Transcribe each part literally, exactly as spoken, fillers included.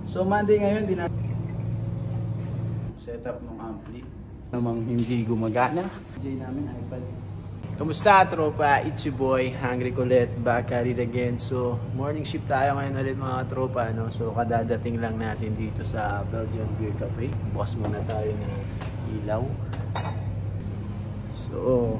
So Monday ngayon, din na setup ng ampli. Namang hindi gumagana. J namin iPad. Kamusta tropa? It's your boy, Hungry Colette, back at it again. So morning shift tayo ngayon ulit mga tropa, no? So kadadating lang natin dito sa Belgian Beer Cafe. Bukas muna tayo ng ilaw. So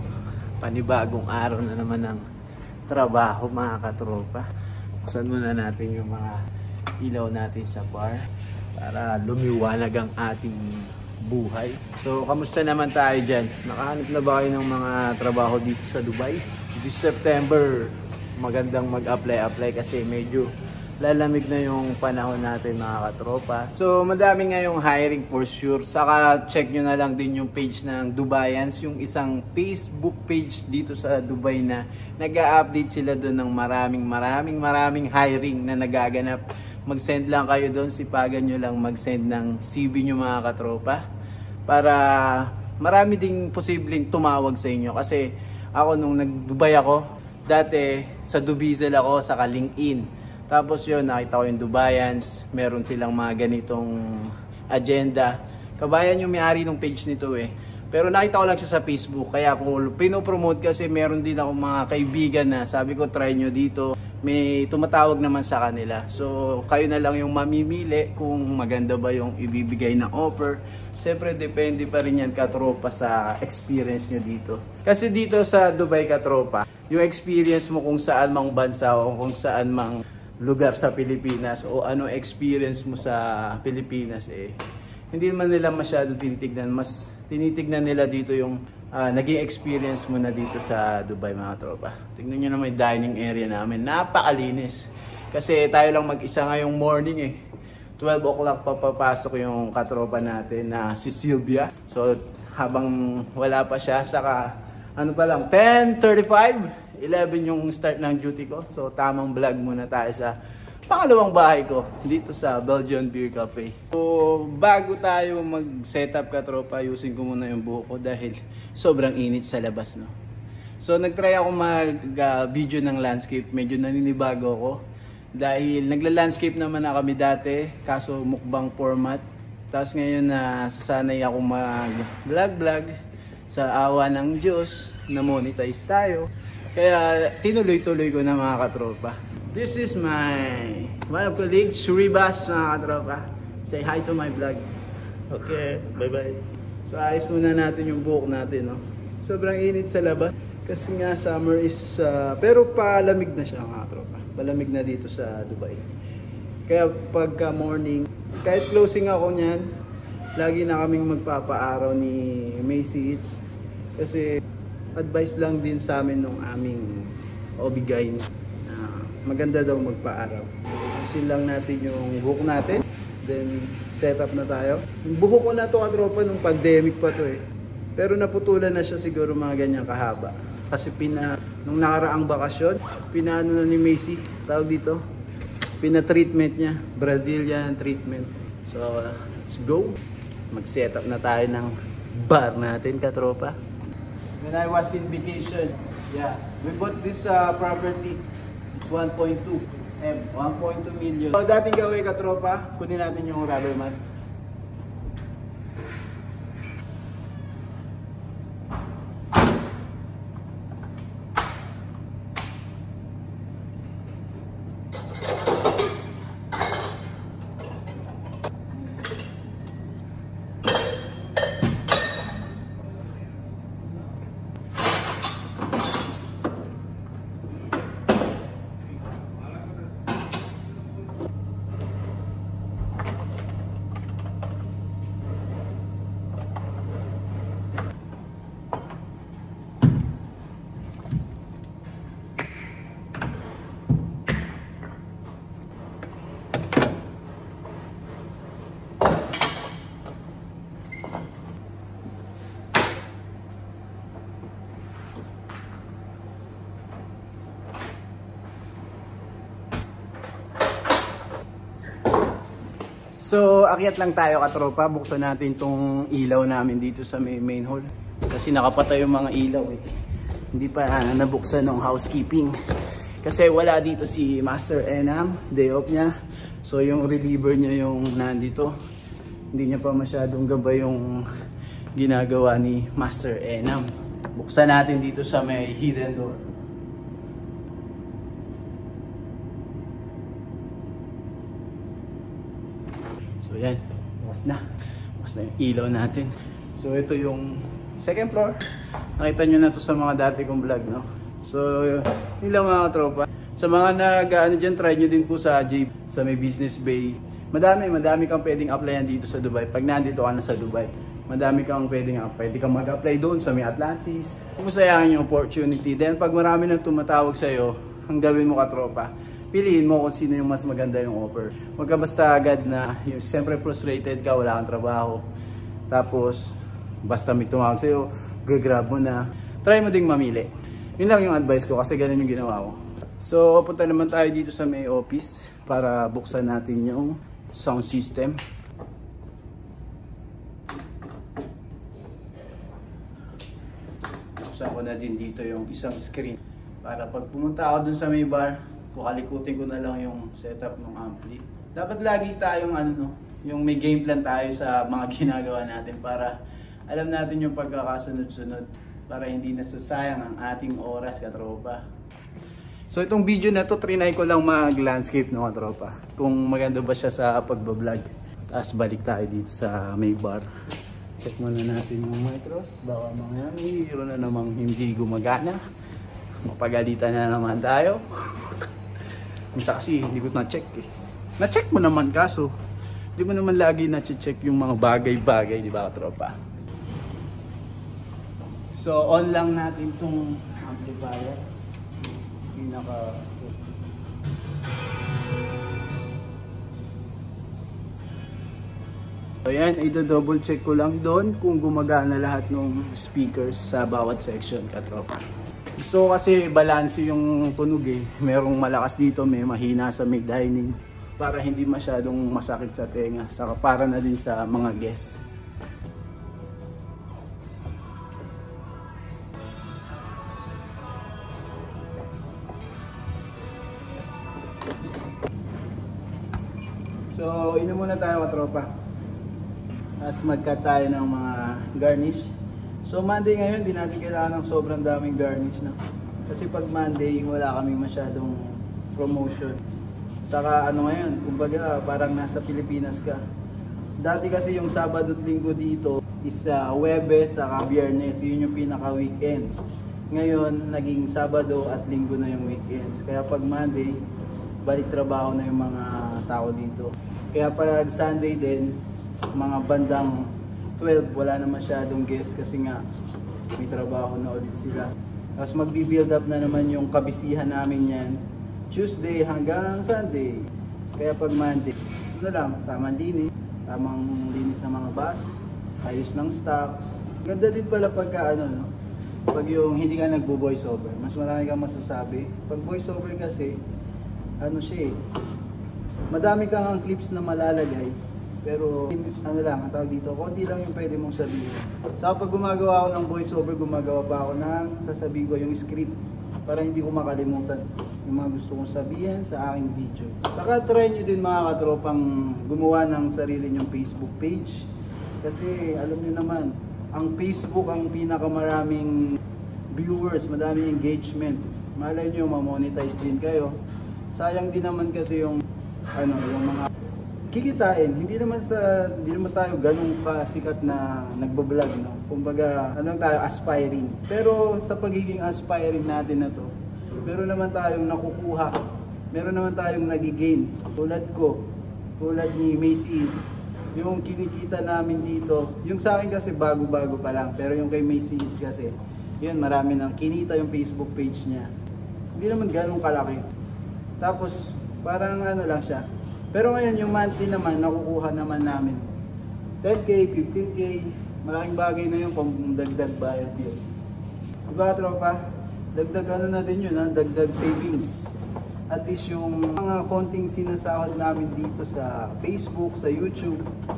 panibagong araw na naman ng trabaho mga katropa. Buksan muna natin yung mga ilaw natin sa bar para lumiwanag ang ating buhay. So kamusta naman tayo dyan? Nakahanap na ba kayo ng mga trabaho dito sa Dubai? This September magandang mag-apply apply kasi medyo lalamig na yung panahon natin mga katropa. So madami ngayong hiring for sure. Saka check nyo na lang din yung page ng Dubaians, yung isang Facebook page dito sa Dubai na nag-a-update sila doon ng maraming maraming maraming hiring na nagaganap. Mag-send lang kayo doon, sipagan nyo lang mag-send ng C V nyo mga katropa para marami ding posibleng tumawag sa inyo. Kasi ako nung nag-Dubai ako, dati sa Dubizel ako, sa LinkedIn. Tapos yun, nakita ko yung Dubaians, meron silang mga ganitong agenda. Kabayan yung may-ari ng page nito eh. Pero nakita ko lang siya sa Facebook, kaya ako pinopromote kasi meron din ako mga kaibigan na sabi ko try nyo dito. May tumatawag naman sa kanila. So kayo na lang yung mamimili kung maganda ba yung ibibigay na offer. Siyempre depende pa rin yan katropa sa experience nyo dito. Kasi dito sa Dubai katropa, yung experience mo kung saan mang bansa o kung saan mang lugar sa Pilipinas o ano experience mo sa Pilipinas eh hindi naman nila masyado tinitignan. Mas tinitignan nila dito yung uh, naging experience mo na dito sa Dubai mga tropa. Tingnan nyo naman yung dining area namin, napakalinis kasi tayo lang mag-isa ngayong morning eh. Twelve o'clock pa papasok yung katropa natin na si Sylvia. So habang wala pa siya, saka ano pa lang, ten thirty-five, eleven yung start ng duty ko. So tamang vlog muna tayo sa pangalawang bahay ko dito sa Belgian Beer Cafe. So bago tayo mag-setup katropa, ayusin ko muna yung buhok ko dahil sobrang init sa labas, no. So nagtry ako mag-video uh, ng landscape, medyo naninibago ako dahil nagla-landscape naman na kami dati, kaso mukbang format. Tapos ngayon na uh, sasanay ako mag-vlog-vlog sa awa ng Diyos na monetize tayo. Kaya tinuloy-tuloy ko na mga katropa. This is my one of colleagues, Suribas mga katropa. Say hi to my vlog. Okay, bye-bye. So ayos muna natin yung buhok natin, no? Sobrang init sa labas. Kasi nga summer is, uh, pero palamig na siya mga katropa. Palamig na dito sa Dubai. Kaya pagka morning, kahit closing ako niyan, lagi na kaming magpapaaraw ni Macy Eats. Kasi advice lang din sa amin nung aming O B guy na uh, maganda daw magpa-araw. Ayusin lang natin yung buhok natin, then set up na tayo. Yung buhok ko na to katropa nung pandemic pa to eh, pero naputulan na siya siguro mga ganyan kahaba kasi pina nung nakaraang bakasyon pinaano na ni Macy, tawag dito, pina-treatment niya, Brazilian treatment. So uh, let's go, mag-set up na tayo ng bar natin katropa. When I was in vacation, yeah, we bought this uh, property. It's one point two M, one point two million. So dating gawin katropa, kunin natin yung rubber mat. So akyat lang tayo katropa, buksan natin tong ilaw namin dito sa main, main hall. Kasi nakapatay yung mga ilaw eh. Hindi pa uh, nabuksan ng housekeeping. Kasi wala dito si Master Enam, day off niya. So yung reliever niya yung nandito. Hindi niya pa masyadong gabay yung ginagawa ni Master Enam. Buksan natin dito sa may hidden door. So yan, bukas na. Bukas na yung ilaw natin. So ito yung second floor. Nakita nyo na to sa mga dati kong vlog, no? So yun lang mga tropa. Sa mga nag-ano dyan, try nyo din po sa J sa may Business Bay. Madami, madami kang pwedeng applyan dito sa Dubai. Pag nandito ka na sa Dubai, madami kang pwedeng, pwede kang mag-apply doon sa may Atlantis. Kung sayangin yung opportunity. Then pag marami nang tumatawag sa'yo, ang gawin mo ka tropa, piliin mo kung sino yung mas maganda yung offer. Huwag ka basta agad na, yung, siyempre frustrated ka, wala kang trabaho. Tapos, basta may tumawag sa'yo, gagrab mo na. Try mo ding mamili. Yun lang yung advice ko kasi ganun yung ginawa ko. So, punta naman tayo dito sa may office para buksan natin yung sound system. Buksan ko na din dito yung isang screen para pag pumunta ako dun sa may bar, kukalikutin ko na lang yung setup ng ampli. Dapat lagi tayong ano, no, yung may game plan tayo sa mga ginagawa natin para alam natin yung pagkakasunod-sunod para hindi nasasayang ang ating oras, katropa. So itong video na to, trinay ko lang mag-landscape, no, katropa. Kung maganda ba siya sa pagbablog. Tapos balik tayo dito sa may bar. Check muna natin yung micros. Baka mga mayroon na namang hindi gumagana. Mapagalitan na naman tayo. Misa kasi hindi ko na-check eh. Na-check mo naman kaso hindi mo naman lagi na-check yung mga bagay-bagay, di ba, katropa? So on lang natin tong amplifier. Pinaka so yan, i-double check ko lang doon kung gumagana lahat ng speakers sa bawat section, katropa. So kasi balance yung tunog eh. Merong malakas dito, may mahina sa may dining para hindi masyadong masakit sa tenga. Saka para na din sa mga guests. So, inom muna tayo, katropa. As mag-cut tayo ng mga garnish. So, Monday ngayon, di natin kailangan ng sobrang daming garnish na. Kasi pag Monday, wala kaming masyadong promotion. Saka ano ngayon, kumbaga parang nasa Pilipinas ka. Dati kasi yung Sabado at Linggo dito is uh, Huwebes saka Biyernes. Yun yung pinaka-weekends. Ngayon, naging Sabado at Linggo na yung weekends. Kaya pag Monday, balik trabaho na yung mga tao dito. Kaya pag Sunday din, mga bandang twelve, wala na masyadong guests kasi nga may trabaho na ulit sila. Tapos magbi-build up na naman yung kabisihan namin yan Tuesday hanggang Sunday. Kaya pag Monday, ano lang, tamang linis, tamang linis ng mga baso, ayos ng stocks. Ganda din pala pagka ano, no? Pag yung hindi ka nagbo-voice over, mas marami kang masasabi. Pag voice over kasi, ano siya eh, madami kang clips na malalagay, pero ano lang, ang tawag dito, konti lang yung pwede mong sabihin. Sa pag gumagawa ako ng voiceover, gumagawa pa ako ng sasabihin ko yung script para hindi ko makalimutan yung mga gusto kong sabihin sa aking video. Saka try nyo din mga katropang gumawa ng sarili nyong Facebook page kasi alam nyo naman, ang Facebook ang pinakamaraming viewers, madaming engagement. Malay nyo, ma-monetize din kayo. Sayang din naman kasi yung ano, yung mga kikitain. Hindi naman sa hindi naman tayo ganun kasikat na nagbo-vlog, no. Kumbaga, ano tayo, aspiring. Pero sa pagiging aspiring natin na to, meron naman tayong nakukuha. Meron naman tayong nagigain. Tulad ko, tulad ni Macy Eats. Yung kinikita namin dito, yung sa akin kasi bago-bago pa lang, pero yung kay Macy Eats kasi, yun, marami nang kinita yung Facebook page niya. Hindi naman ganun kalaki. Tapos parang ano lang siya. Pero ngayon yung monthly naman, nakukuha naman namin ten K, fifteen K, malaking bagay na yun kung dagdag bayad bills. Diba tropa? Dagdag ano na din yun, ha? Dagdag savings. At least yung mga konting sinasahod namin dito sa Facebook, sa YouTube,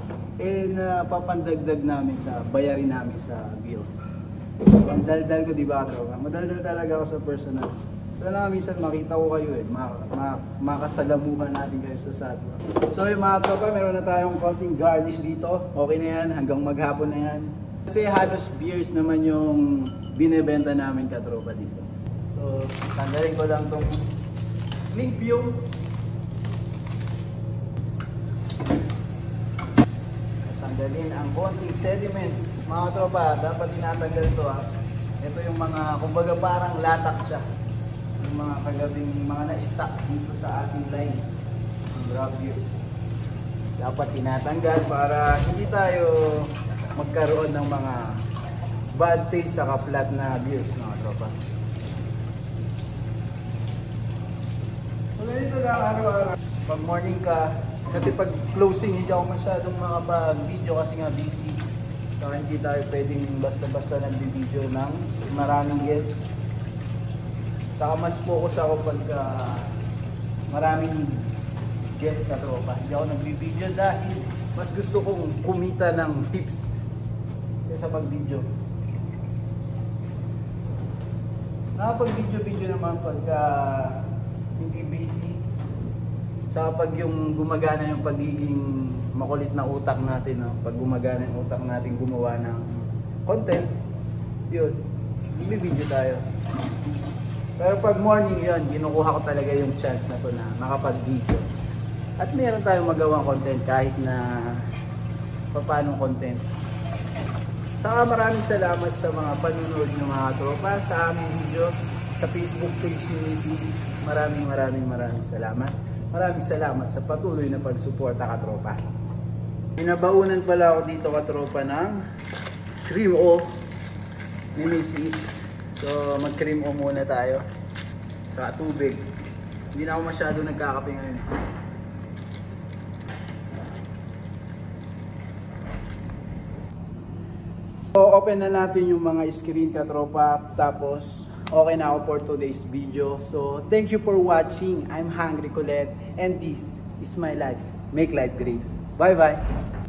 eh na papandagdag namin sa bayarin namin sa bills. Ang daldal ko, diba tropa? Madaldal talaga ako sa personal. Sana minsan makita ko kayo eh, ma ma makasalamuhan natin kayo sa Satwa. So yung mga tropa, meron na tayong konting garnish dito. Okay na yan, hanggang maghapon na yan. Kasi halos beers naman yung binebenta namin katropa dito. So tanggalin ko lang tong link view. Tanggalin ang konting sediments. Mga tropa, dapat tinatanggal ito ha. Ito yung mga, kumbaga parang latak siya. Yung mga kagabing mga na-stack dito sa ating line ng grab beers. Dapat tinatanggal para hindi tayo magkaroon ng mga bad taste sa kaplat na beers, mga tropa. So ganito lang araw-araw. Pag morning ka, kasi pag closing hindi ako masyadong makapag-video kasi nga busy. So hindi tayo pwedeng basta-basta nag-video ng maraming guests. Saka mas focus ako pagka maraming guests na tropa. Hindi ako nag-video dahil mas gusto kong kumita ng tips kaysa pag-video. Nakapag-video-video naman pagka hindi busy. Saka pag yung gumagana yung pagiging makulit na utak natin, no? Pag gumagana yung utak natin gumawa ng content, yun, bibidyo tayo. Pero pag morning yun, ginukuha ko talaga yung chance na to na makapag-video. At meron tayong magawang content kahit na papanong content. Saka maraming salamat sa mga panunood ng mga tropa sa aming video sa Facebook page ni Miss. Maraming maraming maraming salamat. Maraming salamat sa patuloy na pagsuporta katropa. Pinabaunan pala ako dito katropa ng cream o ni Miss Eats. So mag-cream o muna tayo. Saka tubig. Hindi na ako masyado nagkakape ngayon. So open na natin yung mga screen katropa. Tapos okay na ako for today's video. So thank you for watching. I'm Hungry Colette and this is my life. Make life great. Bye bye.